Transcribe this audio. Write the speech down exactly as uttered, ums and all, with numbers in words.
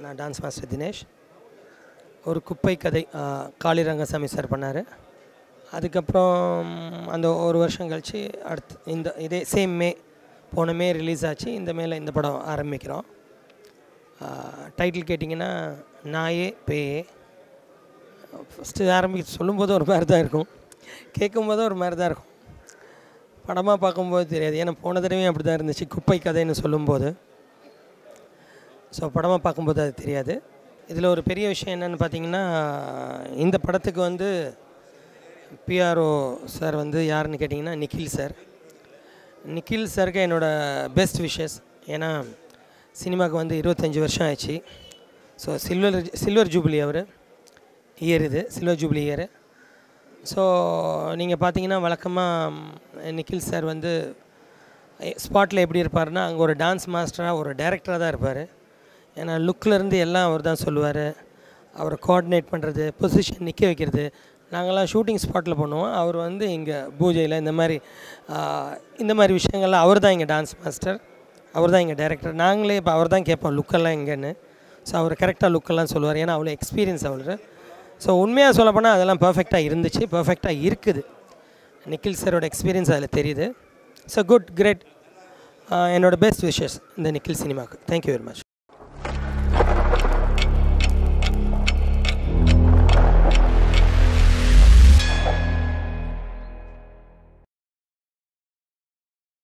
நான் dance master Dinesh. ஒரு குப்பை கதை காளி ரங்கசாமி சார் பண்ணார். அதுக்கப்புறம் அந்த ஒரு வருஷம் கழித்து அடுத்து இந்த இதே சேம் மே போன மே ரிலீஸ் ஆச்சு. இந்த மேலே இந்த படம் ஆரம்பிக்கிறோம். டைட்டில் கேட்டிங்கன்னா நாயே பேயே. ஃபஸ்ட்டு ஆரம்பி சொல்லும்போது ஒரு மாதிரி தான் இருக்கும், கேட்கும்போது ஒரு மாதிரி தான் இருக்கும். படமாக பார்க்கும்போது தெரியாது. ஏன்னா போன தடவையும் அப்படி தான் இருந்துச்சு, குப்பை கதைன்னு சொல்லும்போது. ஸோ படமாக பார்க்கும்போது அது தெரியாது. இதில் ஒரு பெரிய விஷயம் என்னென்னு பார்த்தீங்கன்னா, இந்த படத்துக்கு வந்து பிஆர்ஓ சார் வந்து யாருன்னு கேட்டிங்கன்னா நிக்கில் சார். நிக்கில் சாருக்கு என்னோடய பெஸ்ட் விஷஸ். ஏன்னா சினிமாவுக்கு வந்து இருபத்தஞ்சி வருஷம் ஆயிடுச்சு. So silver silver jubilee our year, இது சில்வர் ஜூப்ளி இயரு. ஸோ நீங்கள் பார்த்தீங்கன்னா வழக்கமாக நிக்கில் சார் வந்து ஸ்பாட்டில் எப்படி இருப்பார்னா, அங்கே ஒரு டான்ஸ் மாஸ்டராக ஒரு டைரக்டராக தான் இருப்பார். ஏன்னா லுக்கிலேருந்து எல்லாம் அவர் தான் சொல்லுவார். அவரை கோஆர்டினேட் பண்ணுறது, பொசிஷன் நிற்க வைக்கிறது. நாங்கள்லாம் ஷூட்டிங் ஸ்பாட்டில் பண்ணுவோம், அவர் வந்து இங்கே பூஜையில் இந்த மாதிரி இந்த மாதிரி விஷயங்கள்லாம் அவர் தான் இங்கே டான்ஸ் மாஸ்டர், அவர் தான் இங்கே டைரக்டர். நாங்களே இப்போ அவர் தான் கேட்போம் லுக்கெல்லாம் எங்கேன்னு. ஸோ அவர் கரெக்டாக லுக்கெல்லாம் சொல்லுவார். ஏன்னா அவ்வளோ எக்ஸ்பீரியன்ஸ் அவர். ஸோ உண்மையாக சொல்ல போனால் அதெல்லாம் பர்ஃபெக்டாக இருந்துச்சு, பர்ஃபெக்டாக இருக்குது. நிக்கில் சாரோட எக்ஸ்பீரியன்ஸ் அதில் தெரியுது. So good, great. என்னோடய பெஸ்ட் விஷஸ் இந்த நிக்கில் சினிமாவுக்கு. Thank you very much.